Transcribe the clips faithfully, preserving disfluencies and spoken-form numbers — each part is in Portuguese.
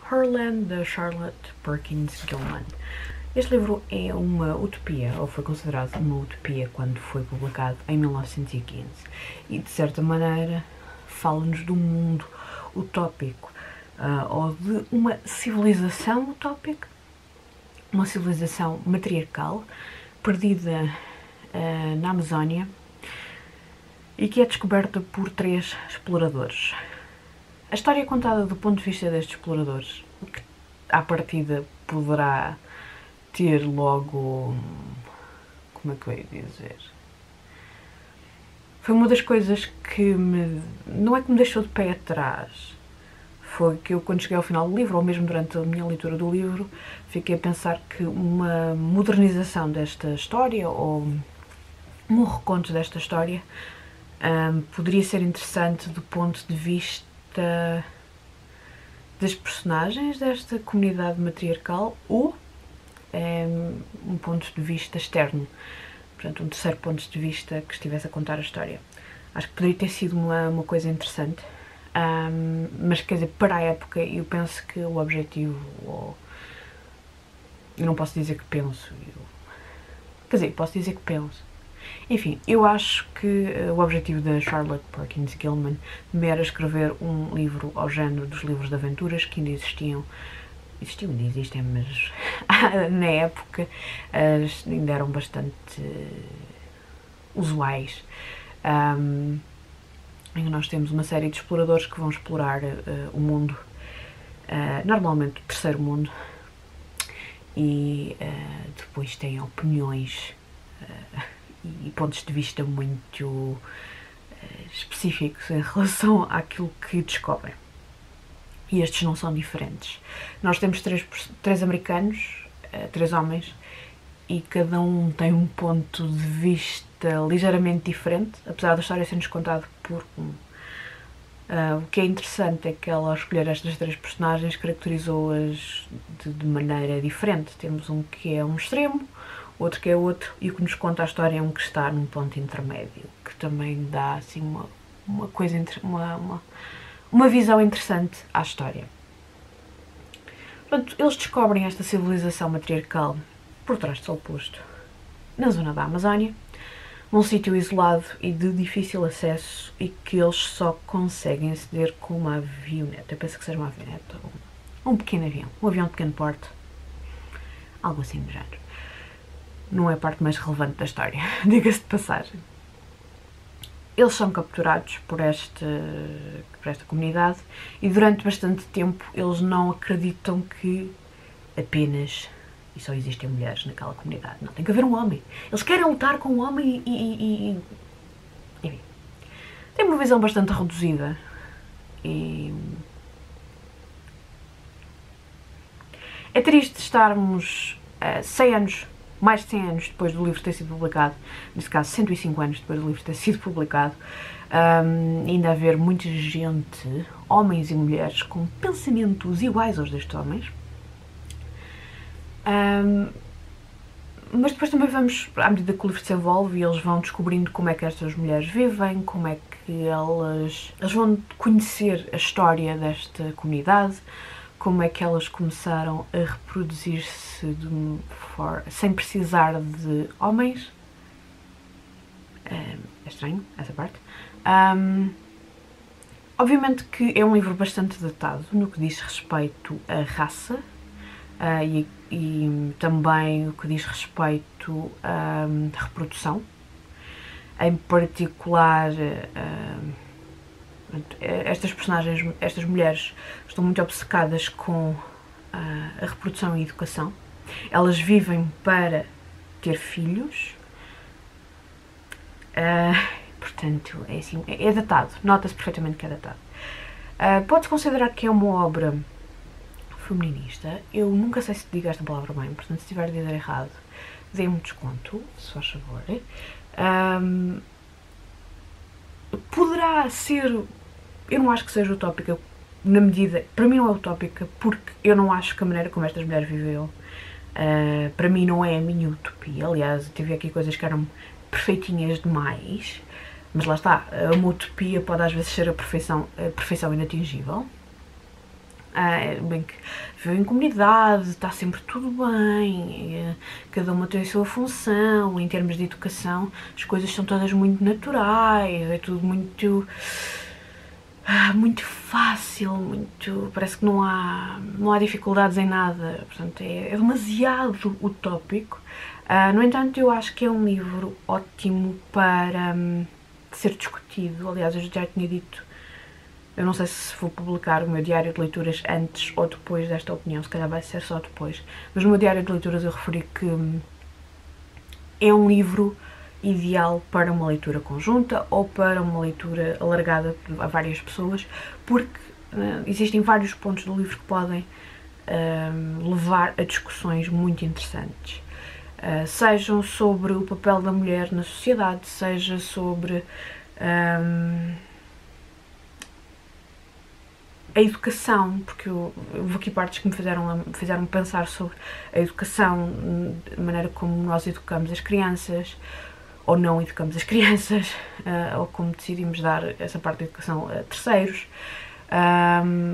Herland, de Charlotte Perkins Gilman. Este livro é uma utopia, ou foi considerado uma utopia quando foi publicado em mil novecentos e quinze, e de certa maneira fala-nos de um mundo utópico, uh, ou de uma civilização utópica, uma civilização matriarcal, perdida uh, na Amazónia, e que é descoberta por três exploradores. A história é contada do ponto de vista destes exploradores, o que à partida poderá ter logo... como é que eu ia dizer? Foi uma das coisas que me... não é que me deixou de pé atrás, foi que eu, quando cheguei ao final do livro, ou mesmo durante a minha leitura do livro, fiquei a pensar que uma modernização desta história, ou um reconto desta história, um, poderia ser interessante do ponto de vista das personagens desta comunidade matriarcal, ou um, um ponto de vista externo, portanto um terceiro ponto de vista que estivesse a contar a história. Acho que poderia ter sido uma, uma coisa interessante, um, mas quer dizer, para a época eu penso que o objetivo, ou, eu não posso dizer que penso, eu, quer dizer, posso dizer que penso, enfim, eu acho que uh, o objetivo da Charlotte Perkins Gilman era escrever um livro ao género dos livros de aventuras que ainda existiam, existiam, ainda existem, mas na época uh, ainda eram bastante uh, usuais, um, em que nós temos uma série de exploradores que vão explorar uh, o mundo, uh, normalmente o terceiro mundo, e uh, depois têm opiniões uh, e pontos de vista muito uh, específicos em relação àquilo que descobrem. E estes não são diferentes. Nós temos três, três americanos, uh, três homens, e cada um tem um ponto de vista ligeiramente diferente, apesar da história ser-nos contada por um. Uh, o que é interessante é que ela, ao escolher estas três personagens, caracterizou-as de, de maneira diferente. Temos um que é um extremo, outro que é outro, e o que nos conta a história é um que está num ponto intermédio, que também dá assim uma, uma coisa, uma, uma, uma visão interessante à história. Portanto, eles descobrem esta civilização matriarcal por trás do sol posto, na zona da Amazónia, num sítio isolado e de difícil acesso, e que eles só conseguem aceder com uma avioneta. Eu penso que seja uma avioneta, ou um pequeno avião, um avião de pequeno porte, algo assim do género. Não é a parte mais relevante da história, diga-se de passagem. Eles são capturados por esta, por esta comunidade, e durante bastante tempo eles não acreditam que apenas e só existem mulheres naquela comunidade. Não, tem que haver um homem. Eles querem lutar com um homem e... e, e enfim. Tem uma visão bastante reduzida. E... é triste estarmos uh, cem anos, mais de cem anos depois do livro ter sido publicado, neste caso cento e cinco anos depois do livro ter sido publicado, um, ainda haver muita gente, homens e mulheres, com pensamentos iguais aos destes homens. Um, mas depois também vamos, à medida que o livro se envolve, e eles vão descobrindo como é que estas mulheres vivem, como é que elas, elas vão conhecer a história desta comunidade, como é que elas começaram a reproduzir-se de for, sem precisar de homens. Um, é estranho essa parte. Um, obviamente que é um livro bastante datado no que diz respeito à raça, uh, e e também o que diz respeito à um, reprodução, em particular uh, estas personagens, estas mulheres estão muito obcecadas com uh, a reprodução e a educação. Elas vivem para ter filhos, uh, portanto é, assim, é, é datado, nota-se perfeitamente que é datado. Uh, pode-se considerar que é uma obra feminista. Eu nunca sei se digo esta palavra bem, portanto, se estiver a dizer errado, dê-me um desconto, se faz favor. Um, poderá ser, eu não acho que seja utópica, na medida, para mim não é utópica, porque eu não acho que a maneira como estas mulheres viveram, uh, para mim não é a minha utopia. Aliás, tive aqui coisas que eram perfeitinhas demais, mas lá está, uma utopia pode às vezes ser a perfeição, a perfeição inatingível. Uh, bem que vive em comunidade, está sempre tudo bem, cada uma tem a sua função, em termos de educação as coisas são todas muito naturais, é tudo muito, uh, muito fácil, muito, parece que não há, não há dificuldades em nada, portanto é, é demasiado utópico. Uh, no entanto, eu acho que é um livro ótimo para um, ser discutido. Aliás, eu já tinha dito, eu não sei se vou publicar o meu diário de leituras antes ou depois desta opinião, se calhar vai ser só depois, mas no meu diário de leituras eu referi que é um livro ideal para uma leitura conjunta ou para uma leitura alargada a várias pessoas, porque uh, existem vários pontos do livro que podem uh, levar a discussões muito interessantes. Uh, sejam sobre o papel da mulher na sociedade, seja sobre um, a educação, porque eu, houve aqui partes que me fizeram, me fizeram pensar sobre a educação, a maneira como nós educamos as crianças, ou não educamos as crianças, uh, ou como decidimos dar essa parte da educação a terceiros. Um,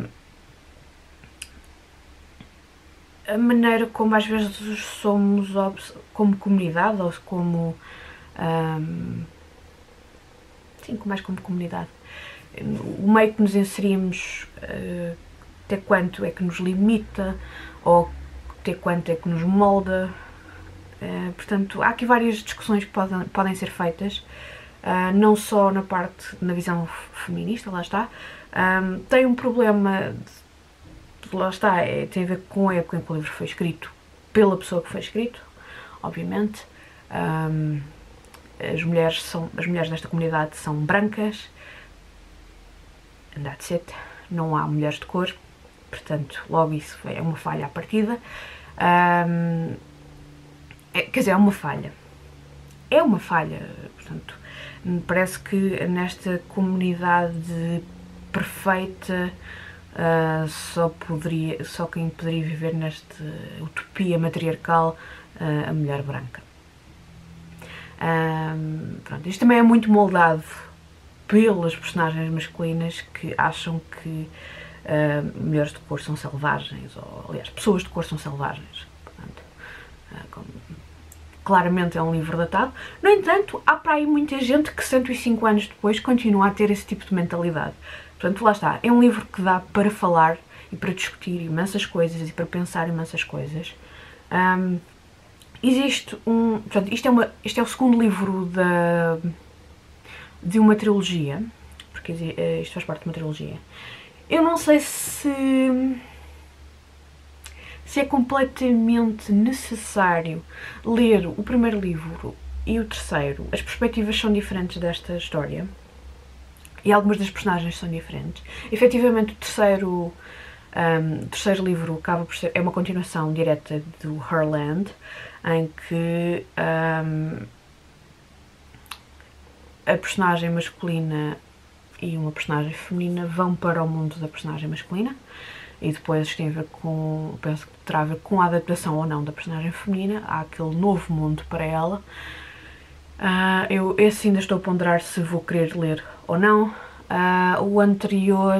a maneira como às vezes somos como comunidade, ou como um, sim, mais como comunidade, o meio que nos inserimos, uh, até quanto é que nos limita, ou até quanto é que nos molda. Uh, portanto, há aqui várias discussões que podem, podem ser feitas, uh, não só na parte, na visão feminista, lá está. Um, tem um problema de, lá está, é, tem a ver com a época em que o livro foi escrito, pela pessoa que foi escrito, obviamente. Um, as, mulheres são, as mulheres desta comunidade são brancas, and that's it. Não há mulheres de cor, portanto, logo isso é uma falha à partida. Um, é, quer dizer, é uma falha. É uma falha, portanto, me parece que nesta comunidade perfeita, Uh, só, poderia, só quem poderia viver nesta utopia matriarcal, uh, a mulher branca. Um, pronto, isto também é muito moldado pelas personagens masculinas que acham que uh, mulheres de cor são selvagens, ou aliás, pessoas de cor são selvagens. Portanto, uh, como, claramente é um livro datado. No entanto, há para aí muita gente que cento e cinco anos depois continua a ter esse tipo de mentalidade. Portanto, lá está, é um livro que dá para falar e para discutir imensas coisas e para pensar imensas coisas. Um, existe um... Portanto, isto é, uma, isto é o segundo livro da, de uma trilogia, porque isto faz parte de uma trilogia. Eu não sei se, se é completamente necessário ler o primeiro livro e o terceiro. As perspectivas são diferentes desta história. E algumas das personagens são diferentes. Efetivamente, o terceiro, um, terceiro livro acaba por ser, é uma continuação direta do Herland, em que um, a personagem masculina e uma personagem feminina vão para o mundo da personagem masculina, e depois tem a ver com, penso que terá a ver com a adaptação ou não da personagem feminina, há aquele novo mundo para ela. Uh, eu esse ainda estou a ponderar se vou querer ler ou não. Uh, o anterior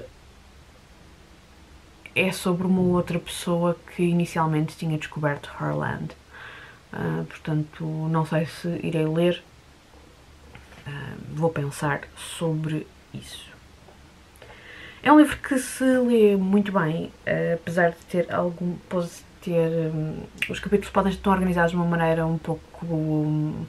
é sobre uma outra pessoa que inicialmente tinha descoberto Herland. Uh, portanto, não sei se irei ler. Uh, vou pensar sobre isso. É um livro que se lê muito bem, uh, apesar de ter algum... pode ter... Um, os capítulos podem estar organizados de uma maneira um pouco... Um,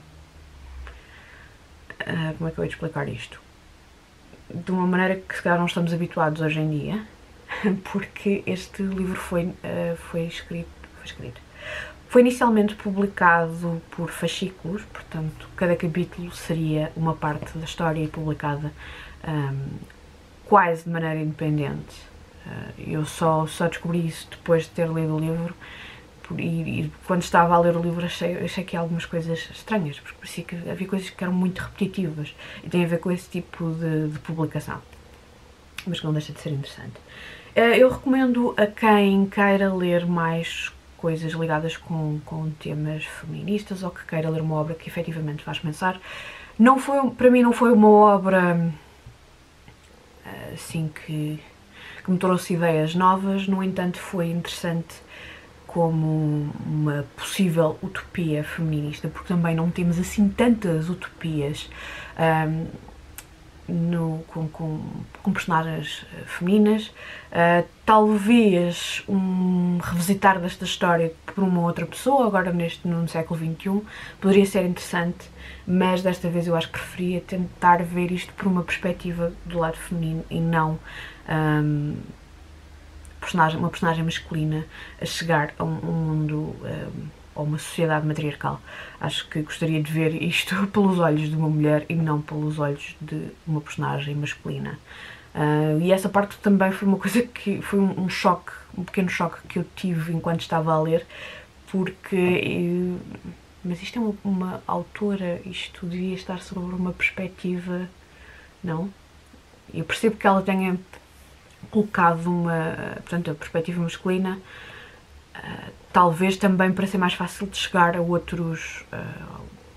Uh, como é que eu ia explicar isto? De uma maneira que se calhar não estamos habituados hoje em dia, porque este livro foi, uh, foi, escrito, foi escrito. Foi inicialmente publicado por fascículos, portanto, cada capítulo seria uma parte da história publicada um, quase de maneira independente. Uh, eu só, só descobri isso depois de ter lido o livro. E, e quando estava a ler o livro achei, achei que há algumas coisas estranhas, porque parecia que havia coisas que eram muito repetitivas e tem a ver com esse tipo de, de publicação, mas que não deixa de ser interessante. Eu recomendo a quem queira ler mais coisas ligadas com, com temas feministas, ou que queira ler uma obra que efetivamente faz pensar. Não foi, para mim não foi uma obra assim que, que me trouxe ideias novas, no entanto foi interessante como uma possível utopia feminista, porque também não temos assim tantas utopias um, no, com, com, com personagens femininas. Uh, talvez um revisitar desta história por uma outra pessoa, agora neste, no século vinte e um, poderia ser interessante, mas desta vez eu acho que preferia tentar ver isto por uma perspectiva do lado feminino e não um, personagem, uma personagem masculina a chegar a um, um mundo, um, a uma sociedade matriarcal. Acho que gostaria de ver isto pelos olhos de uma mulher e não pelos olhos de uma personagem masculina. Uh, e essa parte também foi uma coisa que foi um, um choque, um pequeno choque que eu tive enquanto estava a ler, porque eu, mas isto é uma, uma autora, isto devia estar sobre uma perspectiva, não? Eu percebo que ela tenha colocado uma, portanto, a perspectiva masculina, uh, talvez também para ser mais fácil de chegar a outros, uh,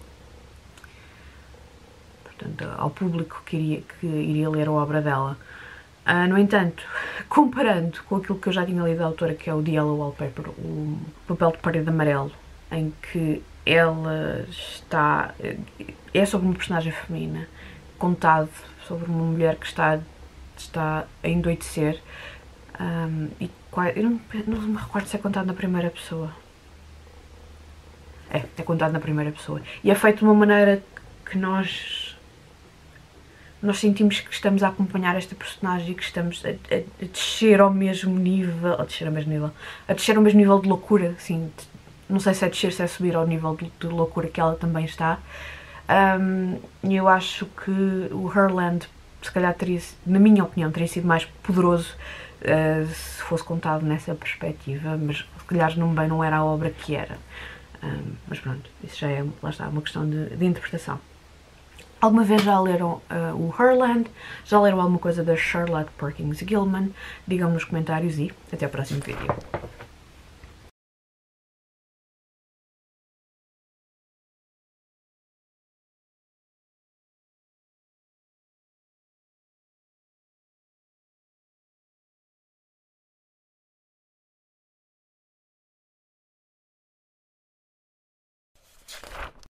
portanto, ao público que iria, que iria ler a obra dela. Uh, no entanto, comparando com aquilo que eu já tinha lido da autora, que é o The Yellow Wallpaper, o papel de parede amarelo, em que ela está, é sobre uma personagem feminina, contado sobre uma mulher que está, está a endoidecer, um, e eu não, não me recordo se é contado na primeira pessoa. É, é contado na primeira pessoa. E é feito de uma maneira que nós nós sentimos que estamos a acompanhar esta personagem e que estamos a, a, a descer ao mesmo nível, a descer ao mesmo nível, a descer ao mesmo nível de loucura, assim, não sei se é descer, se é subir ao nível de, de loucura que ela também está. Um, e eu acho que o Herland, se calhar teria, na minha opinião, teria sido mais poderoso uh, se fosse contado nessa perspectiva, mas se calhar não, bem não era a obra que era. Um, mas pronto, isso já é, lá está, uma questão de, de interpretação. Alguma vez já leram uh, o Herland? Já leram alguma coisa da Charlotte Perkins Gilman? Digam-me nos comentários e até o próximo vídeo.